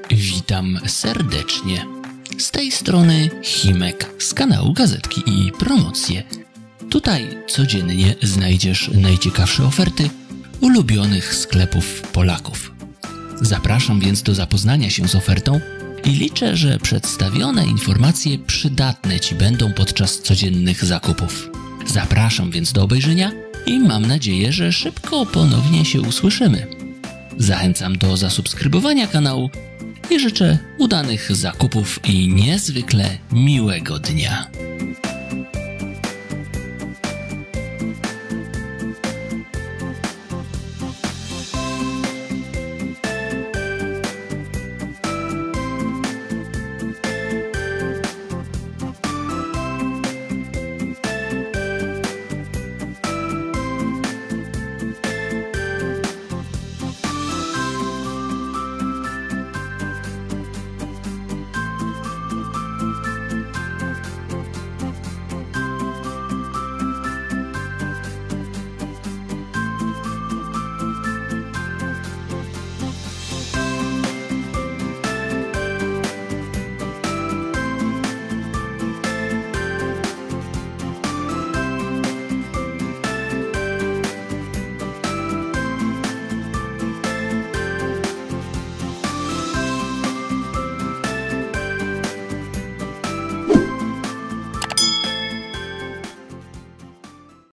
Witam serdecznie. Z tej strony Himek z kanału Gazetki i Promocje. Tutaj codziennie znajdziesz najciekawsze oferty ulubionych sklepów Polaków. Zapraszam więc do zapoznania się z ofertą i liczę, że przedstawione informacje przydatne Ci będą podczas codziennych zakupów. Zapraszam więc do obejrzenia i mam nadzieję, że szybko ponownie się usłyszymy. Zachęcam do zasubskrybowania kanału i życzę udanych zakupów i niezwykle miłego dnia.